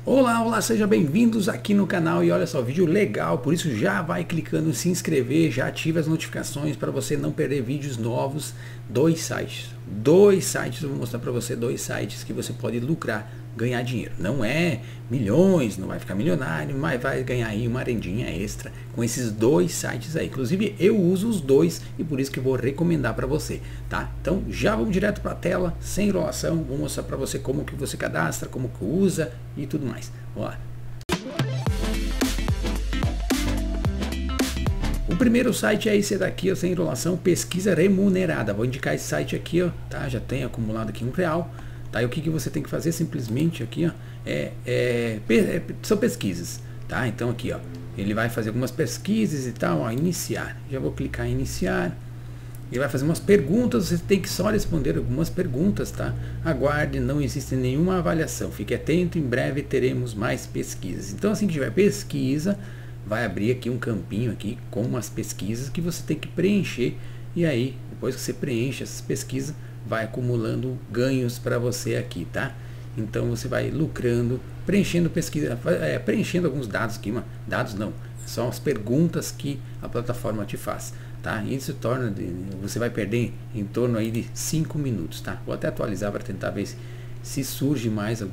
Olá, olá, sejam bem-vindos aqui no canal e olha só, vídeo legal, por isso já vai clicando em se inscrever, já ativa as notificações para você não perder vídeos novos. Dois sites, eu vou mostrar para você dois sites que você pode lucrar, ganhar dinheiro. Não é milhões, não vai ficar milionário, mas vai ganhar aí uma rendinha extra com esses dois sites aí. Inclusive eu uso os dois e por isso que eu vou recomendar para você, tá? Então já vamos direto para a tela, sem enrolação, vou mostrar para você como que você cadastra, como que usa e tudo mais. Vamos lá. O primeiro site é esse daqui, ó, sem enrolação, pesquisa remunerada. Vou indicar esse site aqui, ó, tá? Já tem acumulado aqui R$1, tá? E o que você tem que fazer simplesmente aqui, ó, são pesquisas, tá? Então aqui, ó, ele vai fazer algumas pesquisas e tal, ó, iniciar. Já vou clicar em iniciar. Ele vai fazer umas perguntas, você tem que só responder algumas perguntas, tá? Aguarde, não existe nenhuma avaliação. Fique atento, em breve teremos mais pesquisas. Então assim que tiver pesquisa, vai abrir aqui um campinho aqui com umas pesquisas que você tem que preencher. E aí, depois que você preenche essas pesquisas, vai acumulando ganhos para você aqui, tá? Então você vai lucrando, preenchendo pesquisa, preenchendo alguns dados aqui, dados não, são as perguntas que a plataforma te faz, tá? Isso torna, você vai perder em torno aí de 5 minutos, tá? Vou até atualizar para tentar ver se surge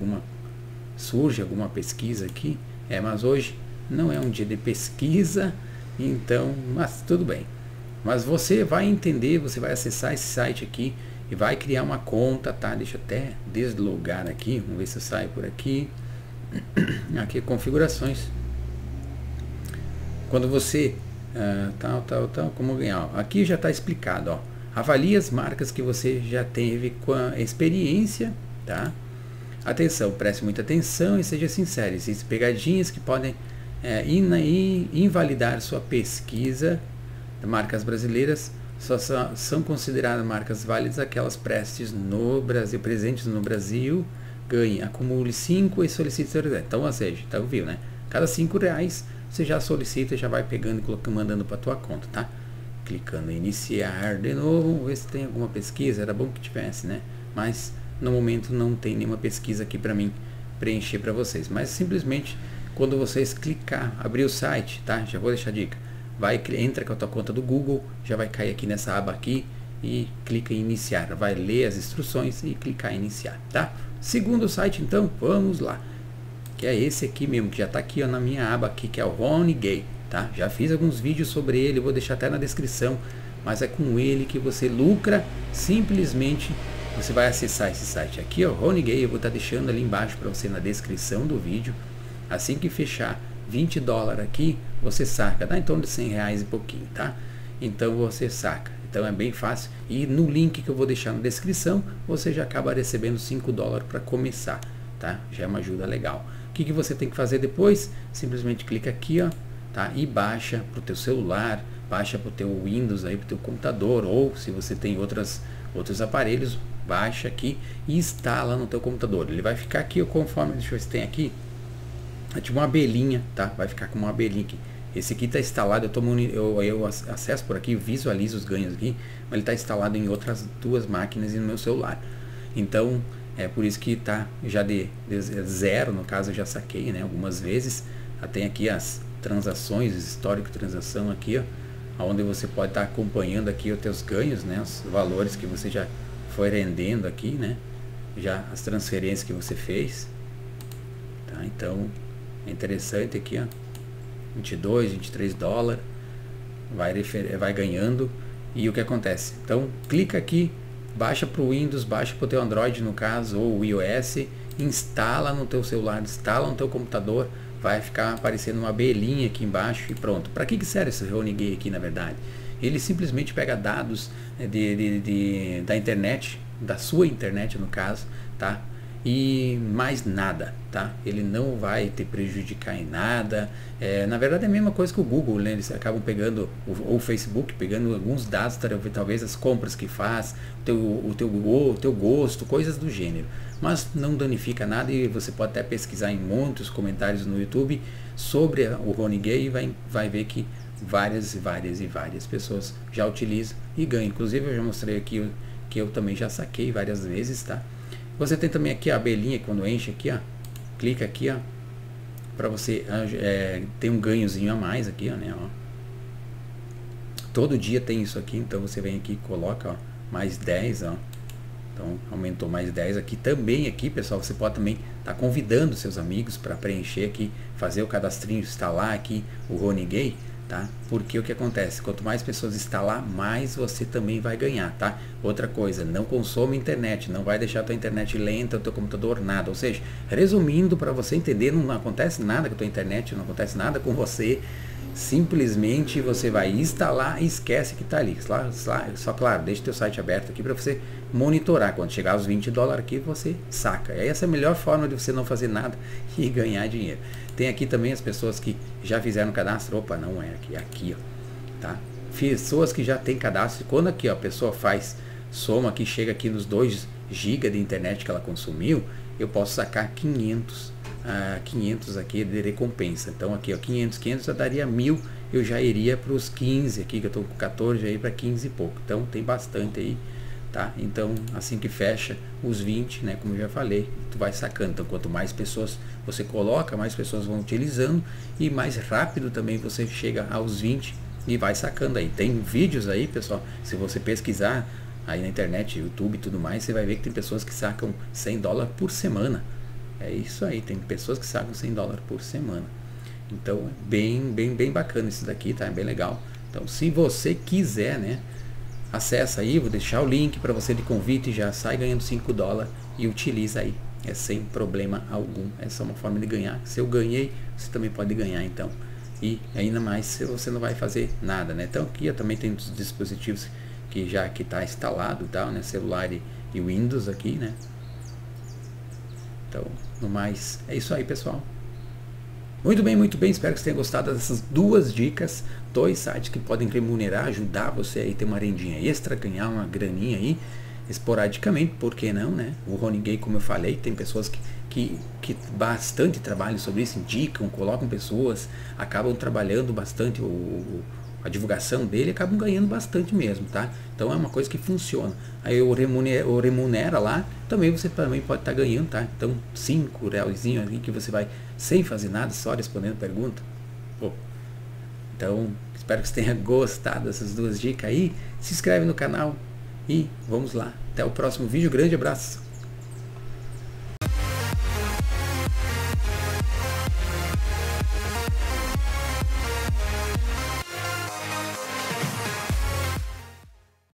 alguma pesquisa aqui, mas hoje não é um dia de pesquisa, então, mas tudo bem. Mas você vai entender, você vai acessar esse site aqui e vai criar uma conta, tá? Deixa eu até deslogar aqui, vamos ver se eu saio por aqui. Aqui configurações. Quando você como ganhar, ó, aqui já está explicado, ó. Avalie as marcas que você já teve com a experiência, tá? Atenção, preste muita atenção e seja sincero. Existem pegadinhas que podem invalidar sua pesquisa. Marcas brasileiras só são consideradas marcas válidas aquelas presentes no Brasil. Ganhe, acumule 5 e solicite seu reserva. Então, ou seja, então viu, né? Cada R$5 você já solicita, já vai pegando e colocando, mandando para tua conta, tá? Clicando em iniciar de novo, vamos ver se tem alguma pesquisa. Era bom que tivesse, né? Mas no momento não tem nenhuma pesquisa aqui para mim preencher para vocês. Mas simplesmente quando vocês clicar, abrir o site, tá? Já vou deixar a dica. Entra com a tua conta do Google, já vai cair aqui nessa aba aqui e clica em iniciar. Vai ler as instruções e clicar em iniciar, tá? Segundo site, então, vamos lá. Que é esse aqui mesmo, que já está aqui, ó, na minha aba aqui, que é o Honigay, tá? Já fiz alguns vídeos sobre ele, vou deixar até na descrição, mas é com ele que você lucra. Simplesmente você vai acessar esse site aqui, ó, Honigay, eu vou estar deixando ali embaixo para você na descrição do vídeo. Assim que fechar $20 aqui, você saca, dá em torno de R$100 e pouquinho, tá? Então você saca, então é bem fácil. E no link que eu vou deixar na descrição, você já acaba recebendo $5 para começar, tá? Já é uma ajuda legal. O que você tem que fazer depois? Simplesmente clica aqui, ó, tá? E baixa para o teu celular, baixa para o teu Windows aí, para o teu computador, ou se você tem outros aparelhos, baixa aqui e instala no teu computador. Ele vai ficar aqui, ó, conforme, deixa eu ver se tem aqui, é tipo uma abelhinha, tá? Vai ficar com uma abelhinha aqui. Esse aqui está instalado, eu acesso por aqui, visualizo os ganhos aqui, mas ele está instalado em outras duas máquinas e no meu celular. Então é por isso que está já de zero, no caso eu já saquei, né, algumas vezes. Tem aqui as transações, histórico de transação aqui, ó, onde você pode estar acompanhando aqui os teus ganhos, né, os valores que você já foi rendendo aqui, né, já as transferências que você fez, tá? Então é interessante aqui, ó, 22, $23 vai ganhando. E o que acontece? Então clica aqui, baixa para o Windows, baixa para o teu Android no caso, ou o iOS, instala no teu celular, instala no teu computador, vai ficar aparecendo uma abelhinha aqui embaixo e pronto. Para que serve esse Honigay aqui, na verdade? Ele simplesmente pega dados da internet, da sua internet no caso, tá? E mais nada, tá? Ele não vai te prejudicar em nada. Na verdade é a mesma coisa que o Google, né? Eles acabam pegando, ou o Facebook, pegando alguns dados, talvez as compras que faz, o teu gosto, coisas do gênero. Mas não danifica nada e você pode até pesquisar em muitos comentários no YouTube sobre o Honigay e vai ver que várias pessoas já utilizam e ganham. Inclusive eu já mostrei aqui que eu também já saquei várias vezes, tá? Você tem também aqui a abelhinha, quando enche aqui, ó, clica aqui, ó, para você ter um ganhozinho a mais aqui, ó, né, ó. Todo dia tem isso aqui, então você vem aqui e coloca, ó, mais 10, ó. Então aumentou mais 10 aqui também. Aqui, pessoal, você pode também estar convidando seus amigos para preencher aqui, fazer o cadastrinho, instalar aqui o Honigay, tá? Porque o que acontece? Quanto mais pessoas instalar, mais você também vai ganhar, tá? Outra coisa, não consome internet, não vai deixar a tua internet lenta, o teu computador nada. Ou seja, resumindo, para você entender, não acontece nada com a tua internet, não acontece nada com você. Simplesmente você vai instalar e esquece que está ali. Só claro, deixe teu site aberto aqui para você monitorar. Quando chegar aos $20 aqui, você saca. Essa é a melhor forma de você não fazer nada e ganhar dinheiro. Tem aqui também as pessoas que já fizeram cadastro. Opa, não é aqui, aqui, ó, tá? Pessoas que já tem cadastro. Quando aqui, ó, a pessoa faz soma aqui, chega aqui nos 2 GB de internet que ela consumiu, eu posso sacar 500 aqui de recompensa. Então aqui, ó, 500 já daria 1.000, eu já iria para os 15 aqui, que eu estou com 14, já ir para 15 e pouco. Então tem bastante aí, tá? Então assim que fecha os 20, né, como eu já falei, tu vai sacando. Então quanto mais pessoas você coloca, mais pessoas vão utilizando e mais rápido também você chega aos 20 e vai sacando aí. Tem vídeos aí, pessoal, se você pesquisar aí na internet, YouTube e tudo mais, você vai ver que tem pessoas que sacam $100 por semana. É isso aí, tem pessoas que sacam $100 por semana. Então é bem bacana isso daqui, tá? É bem legal. Então se você quiser, né, acessa aí, vou deixar o link para você de convite, já sai ganhando $5 e utiliza aí. É sem problema algum. Essa é uma forma de ganhar. Se eu ganhei, você também pode ganhar, então. E ainda mais se você não vai fazer nada, né? Então aqui eu também tenho os dispositivos que já que está instalado, tal, né? Celular e Windows aqui, né? Então, no mais, é isso aí, pessoal. Muito bem, espero que você tenha gostado dessas 2 dicas, 2 sites que podem remunerar, ajudar você aí a ter uma rendinha extra, ganhar uma graninha aí, esporadicamente, por que não, né? O Honigay, como eu falei, tem pessoas que bastante trabalham sobre isso, indicam, colocam pessoas, acabam trabalhando bastante a divulgação dele, acabam ganhando bastante mesmo, tá? Então é uma coisa que funciona. Aí eu remunera lá, também você também pode estar ganhando, tá? Então R$5 ali que você vai sem fazer nada, só respondendo pergunta. Pô. Então espero que você tenha gostado dessas 2 dicas aí. Se inscreve no canal e vamos lá. Até o próximo vídeo. Grande abraço.